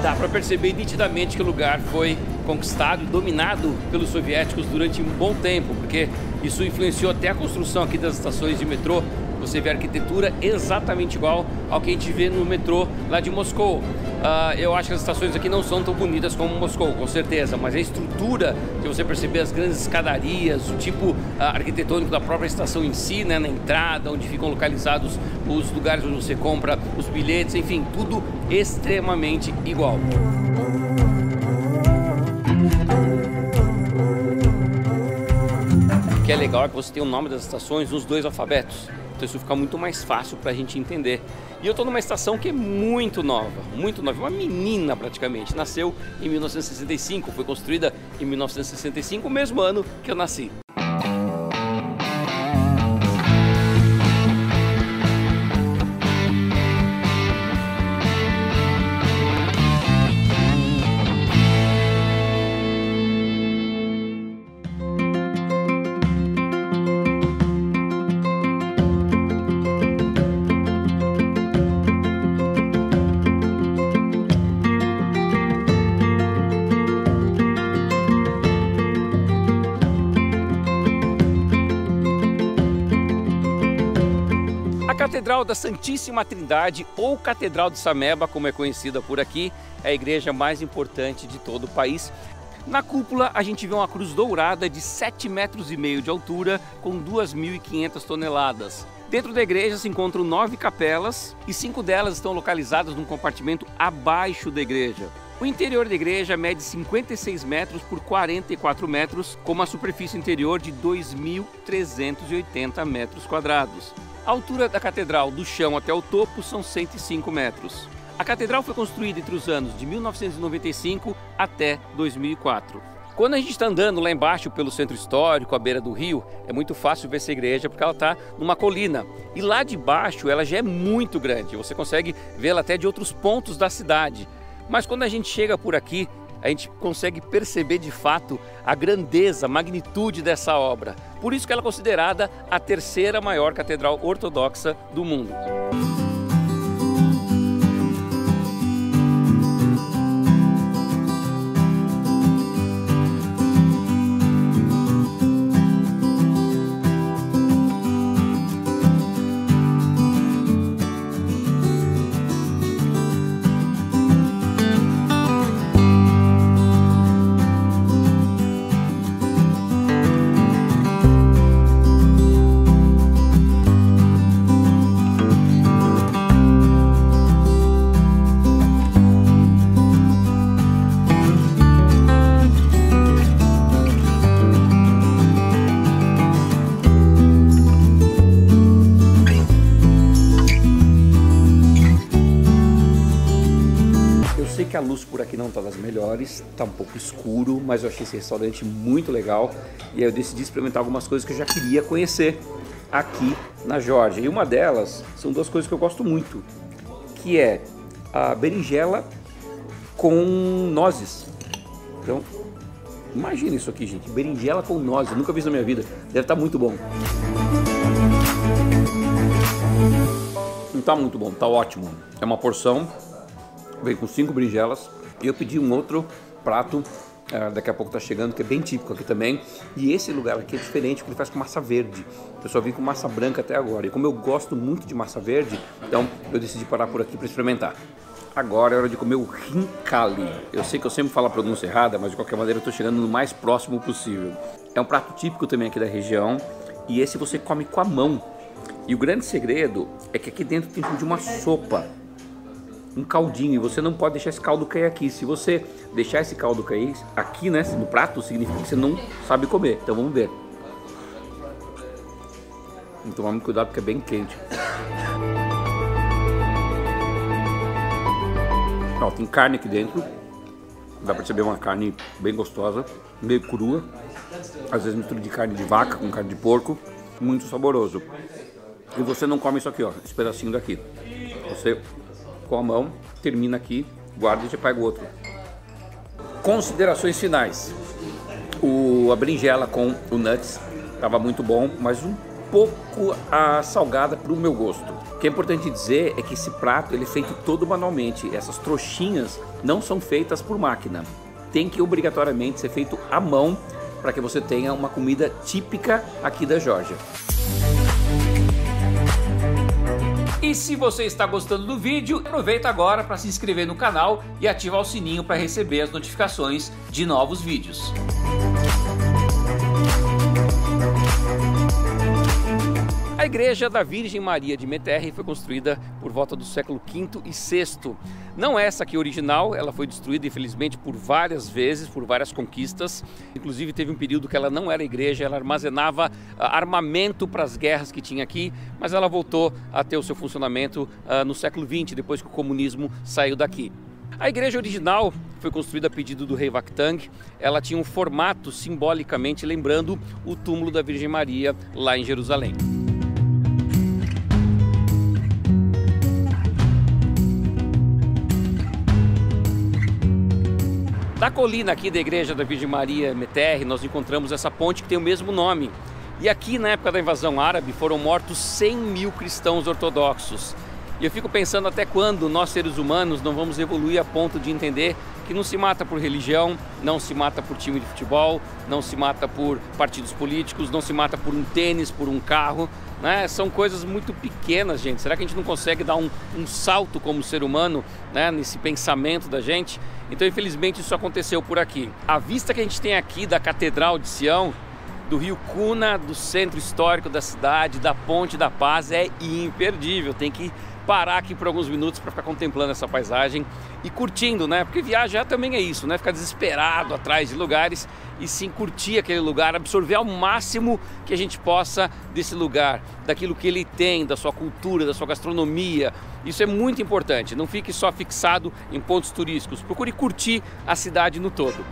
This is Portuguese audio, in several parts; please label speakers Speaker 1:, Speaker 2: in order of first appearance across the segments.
Speaker 1: dá para perceber nitidamente que o lugar foi conquistado e dominado pelos soviéticos durante um bom tempo, porque isso influenciou até a construção aqui das estações de metrô. Você vê a arquitetura exatamente igual ao que a gente vê no metrô lá de Moscou. Eu acho que as estações aqui não são tão bonitas como Moscou, com certeza, mas a estrutura, se você perceber as grandes escadarias, o tipo arquitetônico da própria estação em si, né, na entrada, onde ficam localizados os lugares onde você compra os bilhetes, enfim, tudo extremamente igual. O que é legal é que você tem o nome das estações nos dois alfabetos. Então isso fica muito mais fácil para a gente entender. E eu estou numa estação que é muito nova, uma menina praticamente. Nasceu em 1965, foi construída em 1965, o mesmo ano que eu nasci. A Catedral da Santíssima Trindade, ou Catedral de Sameba, como é conhecida por aqui, é a igreja mais importante de todo o país. Na cúpula a gente vê uma cruz dourada de 7,5 metros de altura, com 2.500 toneladas. Dentro da igreja se encontram 9 capelas e 5 delas estão localizadas num compartimento abaixo da igreja. O interior da igreja mede 56 metros por 44 metros, com uma superfície interior de 2.380 metros quadrados. A altura da catedral do chão até o topo são 105 metros. A catedral foi construída entre os anos de 1995 até 2004. Quando a gente está andando lá embaixo pelo centro histórico, à beira do rio, é muito fácil ver essa igreja porque ela está numa colina. E lá de baixo ela já é muito grande, você consegue vê-la até de outros pontos da cidade. Mas quando a gente chega por aqui, a gente consegue perceber de fato a grandeza, a magnitude dessa obra. Por isso que ela é considerada a terceira maior catedral ortodoxa do mundo. Que a luz por aqui não está das melhores, está um pouco escuro, mas eu achei esse restaurante muito legal e aí eu decidi experimentar algumas coisas que eu já queria conhecer aqui na Geórgia. E uma delas são duas coisas que eu gosto muito, que é a berinjela com nozes. Então, imagina isso aqui, gente, berinjela com nozes, eu nunca vi isso na minha vida, deve estar muito bom. Não está muito bom, está ótimo, é uma porção. Vem com 5 berinjelas e eu pedi um outro prato, daqui a pouco tá chegando, que é bem típico aqui também. E esse lugar aqui é diferente, porque ele faz com massa verde. Eu só vim com massa branca até agora. E como eu gosto muito de massa verde, então eu decidi parar por aqui para experimentar. Agora é hora de comer o khinkali. Eu sei que eu sempre falo a pronúncia errada, mas de qualquer maneira eu estou chegando no mais próximo possível. É um prato típico também aqui da região e esse você come com a mão. E o grande segredo é que aqui dentro tem de uma sopa. Um caldinho, e você não pode deixar esse caldo cair aqui. Se você deixar esse caldo cair aqui, né, no prato, significa que você não sabe comer. Então vamos ver. Tem que tomar muito cuidado porque é bem quente. Ó, tem carne aqui dentro. Dá pra perceber uma carne bem gostosa, meio crua. Às vezes mistura de carne de vaca com carne de porco. Muito saboroso. E você não come isso aqui, ó, esse pedacinho daqui. Você com a mão, termina aqui, guarda e já pega o outro. Considerações finais. A berinjela com o nuts estava muito bom, mas um pouco salgada para o meu gosto. O que é importante dizer é que esse prato ele é feito todo manualmente. Essas trouxinhas não são feitas por máquina. Tem que obrigatoriamente ser feito à mão para que você tenha uma comida típica aqui da Geórgia. E se você está gostando do vídeo, aproveita agora para se inscrever no canal e ativar o sininho para receber as notificações de novos vídeos. A Igreja da Virgem Maria de Meterre foi construída por volta do século V e VI. Não essa aqui original, ela foi destruída infelizmente por várias vezes, por várias conquistas. Inclusive teve um período que ela não era igreja, ela armazenava armamento para as guerras que tinha aqui, mas ela voltou a ter o seu funcionamento no século XX, depois que o comunismo saiu daqui. A igreja original foi construída a pedido do rei Vakhtang. Ela tinha um formato simbolicamente lembrando o túmulo da Virgem Maria lá em Jerusalém. Na colina aqui da Igreja da Virgem Maria Meterre, nós encontramos essa ponte que tem o mesmo nome. E aqui, na época da invasão árabe, foram mortos 100 mil cristãos ortodoxos. E eu fico pensando até quando nós, seres humanos, não vamos evoluir a ponto de entender que não se mata por religião, não se mata por time de futebol, não se mata por partidos políticos, não se mata por um tênis, por um carro, né? São coisas muito pequenas, gente. Será que a gente não consegue dar um salto como ser humano, né, nesse pensamento da gente? Então, infelizmente, isso aconteceu por aqui. A vista que a gente tem aqui da Catedral de Sião, do rio Cuna, do centro histórico da cidade, da Ponte da Paz, é imperdível. Tem que parar aqui por alguns minutos para ficar contemplando essa paisagem e curtindo, né? Porque viajar também é isso, né? Ficar desesperado atrás de lugares e sim curtir aquele lugar, absorver ao máximo que a gente possa desse lugar, daquilo que ele tem, da sua cultura, da sua gastronomia. Isso é muito importante. Não fique só fixado em pontos turísticos. Procure curtir a cidade no todo.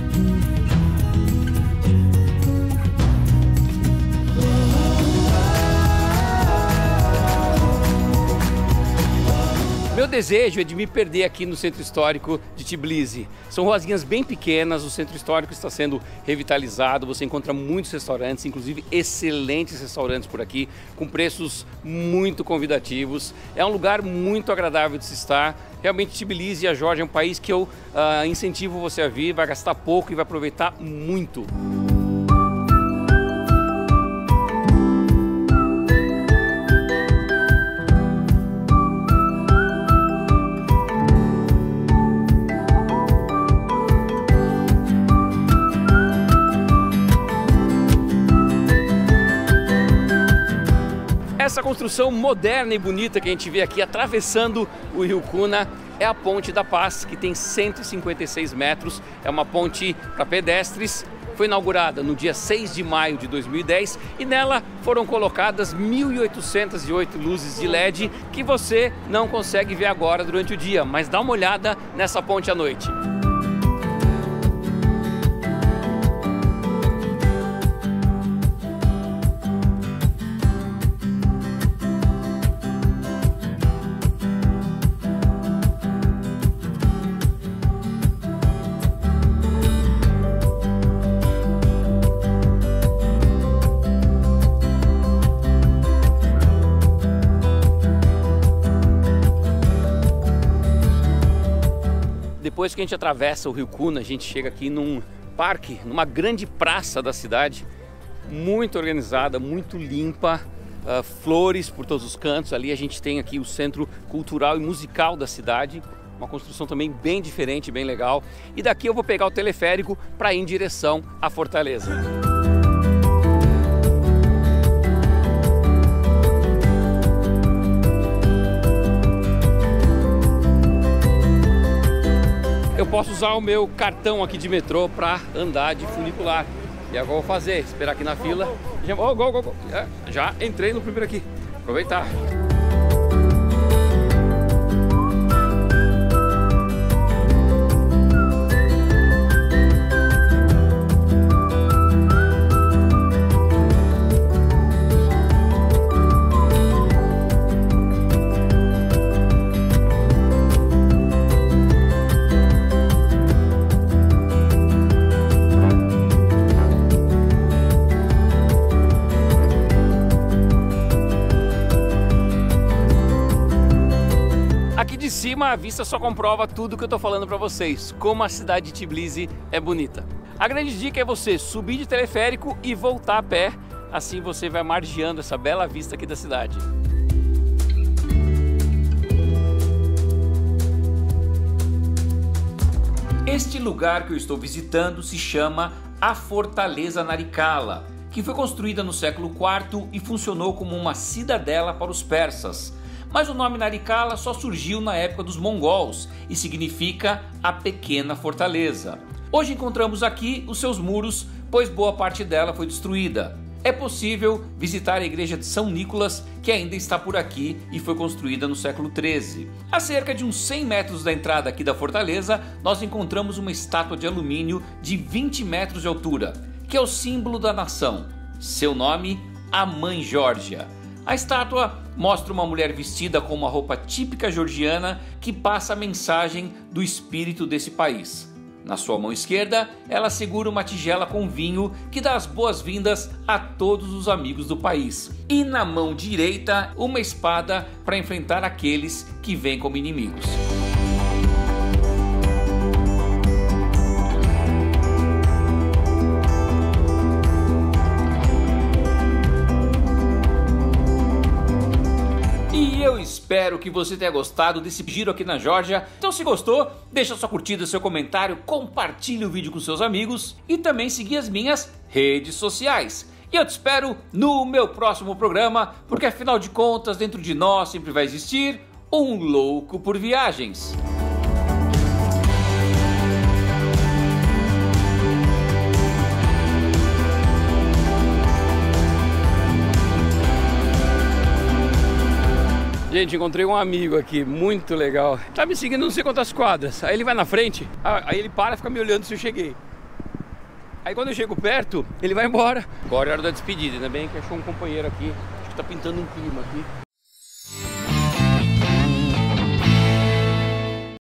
Speaker 1: Meu desejo é de me perder aqui no centro histórico de Tbilisi. São ruazinhas bem pequenas, o centro histórico está sendo revitalizado, você encontra muitos restaurantes, inclusive excelentes restaurantes por aqui, com preços muito convidativos. É um lugar muito agradável de se estar. Realmente Tbilisi e a Geórgia é um país que eu incentivo você a vir, vai gastar pouco e vai aproveitar muito. Essa construção moderna e bonita que a gente vê aqui atravessando o rio Cuna é a Ponte da Paz, que tem 156 metros, é uma ponte para pedestres. Foi inaugurada no dia 6 de maio de 2010 e nela foram colocadas 1.808 luzes de LED que você não consegue ver agora durante o dia, mas dá uma olhada nessa ponte à noite. Depois que a gente atravessa o rio Cuna, a gente chega aqui num parque, numa grande praça da cidade, muito organizada, muito limpa, flores por todos os cantos. Ali a gente tem aqui o centro cultural e musical da cidade, uma construção também bem diferente, bem legal. E daqui eu vou pegar o teleférico para ir em direção à Fortaleza. Eu posso usar o meu cartão aqui de metrô para andar de funicular. E agora eu vou fazer, esperar aqui na fila. Já entrei no primeiro aqui. Aproveitar.
Speaker 2: cima a vista só comprova tudo que eu tô falando para vocês, como a cidade de Tbilisi é bonita. A grande dica é você subir de teleférico e voltar a pé, assim você vai margeando essa bela vista aqui da cidade. Este lugar que eu estou visitando se chama a Fortaleza Narikala, que foi construída no século IV e funcionou como uma cidadela para os persas. Mas o nome Narikala só surgiu na época dos mongols e significa a pequena fortaleza. Hoje encontramos aqui os seus muros, pois boa parte dela foi destruída. É possível visitar a igreja de São Nicolas, que ainda está por aqui e foi construída no século XIII. A cerca de uns 100 metros da entrada aqui da fortaleza, nós encontramos uma estátua de alumínio de 20 metros de altura, que é o símbolo da nação. Seu nome, a Mãe Geórgia. A estátua mostra uma mulher vestida com uma roupa típica georgiana que passa a mensagem do espírito desse país. Na sua mão esquerda, ela segura uma tigela com vinho que dá as boas-vindas a todos os amigos do país. E na mão direita, uma espada para enfrentar aqueles que vêm como inimigos. Espero que você tenha gostado desse giro aqui na Geórgia. Então, se gostou, deixa sua curtida, seu comentário, compartilhe o vídeo com seus amigos e também seguir as minhas redes sociais. E eu te espero no meu próximo programa, porque afinal de contas, dentro de nós sempre vai existir um louco por viagens. Gente, encontrei um amigo aqui, muito legal. Tá me seguindo não sei quantas quadras. Aí ele vai na frente, aí ele para e fica me olhando se eu cheguei. Aí quando eu chego perto, ele vai embora. Agora é hora da despedida, ainda bem que achou um companheiro aqui. Acho que tá pintando um clima aqui.